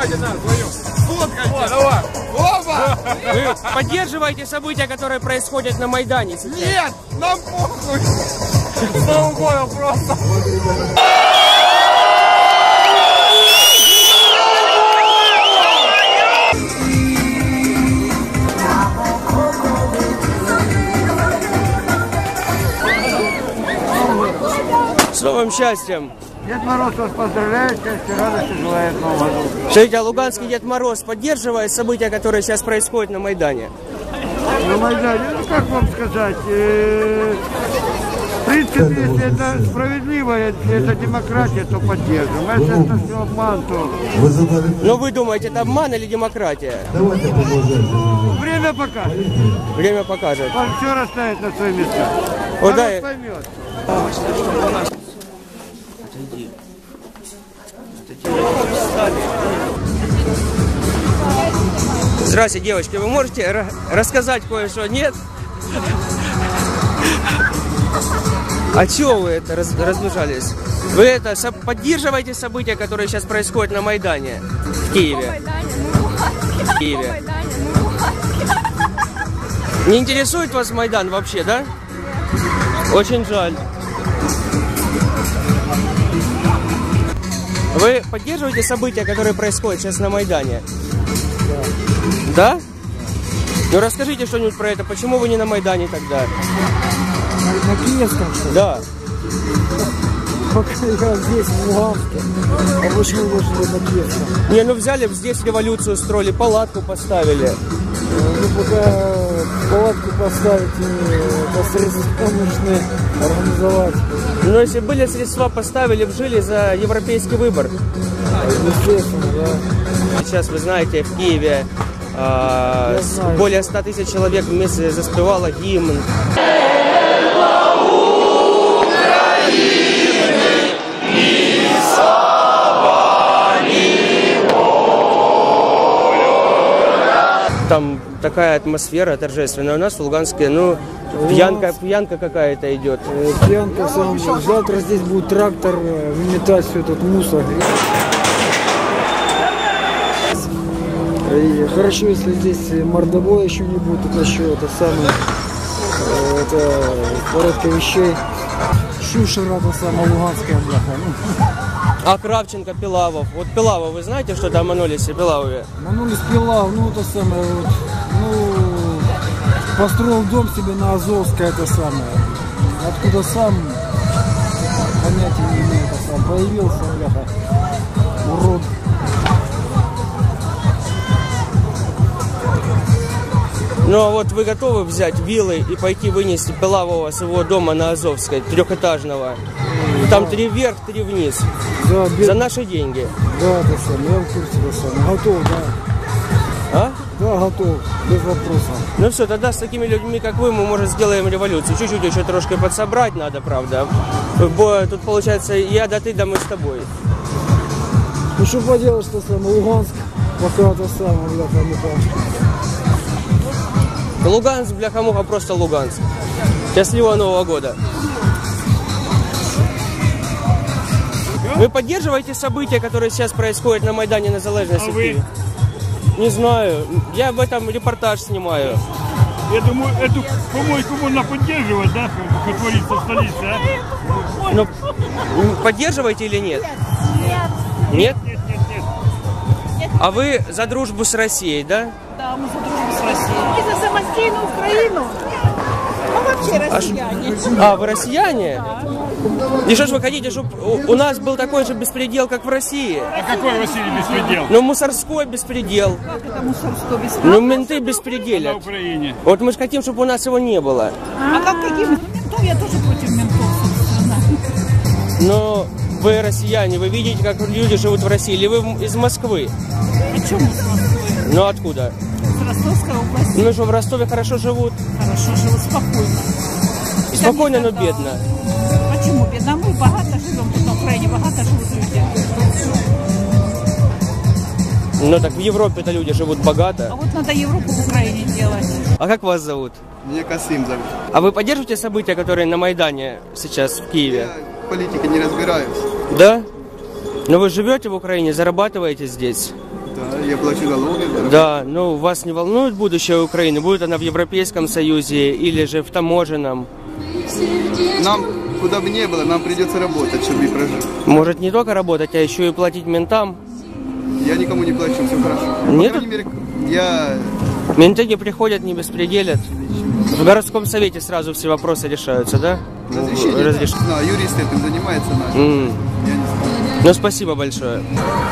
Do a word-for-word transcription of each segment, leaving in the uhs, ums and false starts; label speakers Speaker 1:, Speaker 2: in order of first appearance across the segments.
Speaker 1: Давайте нас вдвоем. Фоткайте. Давай. Оба!
Speaker 2: Вы поддерживаете события, которые происходят на Майдане сейчас?
Speaker 1: Нет, нам похуй. Что угодно просто.
Speaker 2: С новым счастьем!
Speaker 1: Дед Мороз вас поздравляет, счастья, радости желает Нового года.
Speaker 2: Скажите, а луганский Дед Мороз поддерживает события, которые сейчас происходят на Майдане?
Speaker 1: На Майдане, ну как вам сказать, э, в принципе, если это справедливо, если это демократия, то поддержим. А если это все обман, то...
Speaker 2: Но вы думаете, это обман или демократия?
Speaker 1: Время покажет.
Speaker 2: Время покажет.
Speaker 1: Он все расставит на свои места.
Speaker 2: Вот да, и...
Speaker 1: поймет.
Speaker 2: Здравствуйте, девочки, вы можете рассказать кое-что? Нет? А чего вы это раз разбежались? Вы это поддерживаете события, которые сейчас происходят на Майдане в Киеве? В Киеве. Не интересует вас Майдан вообще, да? Очень жаль. Вы поддерживаете события, которые происходят сейчас на Майдане? Да. Да? Ну расскажите что-нибудь про это. Почему вы не на Майдане тогда?
Speaker 1: На, на Киевском, что ли?
Speaker 2: Да.
Speaker 1: Пока я здесь, в Луганске. А почему вы жили на Киевском?
Speaker 2: Не, ну взяли, здесь революцию устроили, палатку поставили.
Speaker 1: Ну пока палатку поставить, это средства нужны организовать.
Speaker 2: Но если были средства, поставили, вжили за европейский выбор.
Speaker 1: Естественно, да.
Speaker 2: Сейчас, вы знаете, в Киеве э, более ста тысяч человек вместе заспевало гимн. Там такая атмосфера торжественная. У нас в Луганске, ну, пьянка, пьянка какая-то идет.
Speaker 1: Пьянка, сам, завтра здесь будет трактор выметать все этот мусор. И хорошо, если здесь мордобоя еще не будет, это еще это самое, это порядка вещей. Шушера, это самая луганская бляха.
Speaker 2: А Кравченко, Пилавов. Вот Пилавов, вы знаете, что там манулись в Пилавове?
Speaker 1: Манулись Пилав, ну это самое, вот, ну, построил дом себе на Азовской, это самое. Откуда сам, понятия не имею, это сам, появился, бляха, урод.
Speaker 2: Ну а вот вы готовы взять вилы и пойти вынести Пилавова с его дома на Азовской, трехэтажного? Там три вверх, три вниз.
Speaker 1: Да, без...
Speaker 2: За наши деньги.
Speaker 1: Да, это сам, я в курсе, это сам. Готов, да.
Speaker 2: А?
Speaker 1: Да, готов, без вопросов.
Speaker 2: Ну все, тогда с такими людьми, как вы, мы, может, сделаем революцию. Чуть-чуть еще трошки подсобрать надо, правда. Бо тут, получается, я да ты, да мы с тобой.
Speaker 1: Ну что поделать, что самое, Луганск, пока это самое, бляха-муха.
Speaker 2: Луганск, бляха-муха, просто Луганск. Счастливого Нового года. Вы поддерживаете события, которые сейчас происходят на Майдане Незалежности?
Speaker 3: А вы?
Speaker 2: Не знаю. Я об этом репортаж снимаю.
Speaker 3: Я думаю, эту помойку можно поддерживать, да, как творится в столице, а?
Speaker 2: Но поддерживаете или нет? Нет. Нет?
Speaker 3: Нет, нет, нет.
Speaker 2: А вы за дружбу с Россией, да?
Speaker 4: Да, мы за дружбу с Россией. И за самостійну Украину. Мы вообще россияне.
Speaker 2: А, вы россияне? И что ж вы хотите, чтобы у нас был такой же беспредел, как в России?
Speaker 3: А какой Василий беспредел?
Speaker 2: Ну, мусорской беспредел.
Speaker 4: Как это мусорство беспредел?
Speaker 2: Ну, менты
Speaker 3: На
Speaker 2: беспределят.
Speaker 3: Украине.
Speaker 2: Вот мы же хотим, чтобы у нас его не было.
Speaker 4: А как каких ментов? Я тоже против ментов, собственно.
Speaker 2: Но вы россияне, вы видите, как люди живут в России, или вы из Москвы?
Speaker 4: А чем мы с Москвы?
Speaker 2: Ну, откуда?
Speaker 4: С Ростовской области.
Speaker 2: Ну, что в Ростове хорошо живут?
Speaker 4: Хорошо живут, спокойно.
Speaker 2: Спокойно, но
Speaker 4: Да.
Speaker 2: бедно.
Speaker 4: Почему бедно? Мы богато живем тут на Украине, богато живут люди.
Speaker 2: Ну, так в Европе-то люди живут
Speaker 4: А
Speaker 2: богато.
Speaker 4: вот надо Европу в Украине делать.
Speaker 2: А как вас зовут?
Speaker 5: Меня Касым зовут.
Speaker 2: А вы поддерживаете события, которые на Майдане сейчас в Киеве?
Speaker 5: Я в политике не разбираюсь.
Speaker 2: Да? Но вы живете в Украине, зарабатываете здесь?
Speaker 5: Да, я плачу налоги. Да.
Speaker 2: Да, ну вас не волнует будущее Украины? Будет она в Европейском Союзе или же в таможенном?
Speaker 5: Нам, куда бы ни было, нам придется работать, чтобы прожить.
Speaker 2: Может не только работать, а еще и платить ментам?
Speaker 5: Я никому не плачу, все хорошо.
Speaker 2: Нет?
Speaker 5: По крайней мере, я...
Speaker 2: Менты не приходят, не беспределят. В городском совете сразу все вопросы решаются, да?
Speaker 5: Разрешение,
Speaker 2: Разреш...
Speaker 5: да. Да, юрист этим занимается наш.
Speaker 2: Mm.
Speaker 5: Я не знаю.
Speaker 2: Ну, спасибо большое.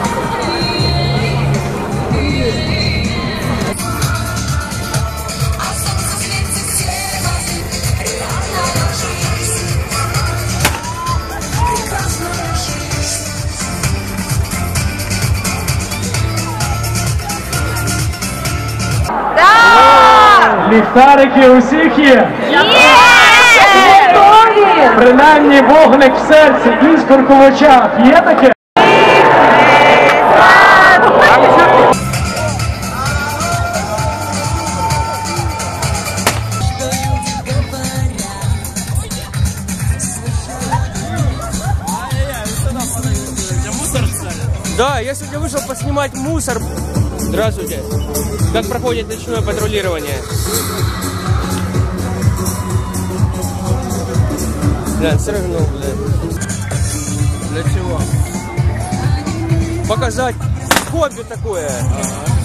Speaker 6: Ліхтарики у всіх є? Є! Принаймні вогник в серці, іскорку в очах. Є таке?
Speaker 2: Да, я сегодня вышел поснимать мусор. Здравствуйте. Как проходит ночное патрулирование? Бля, срыгнул, блядь. Для чего? Показать хобби такое. Ага.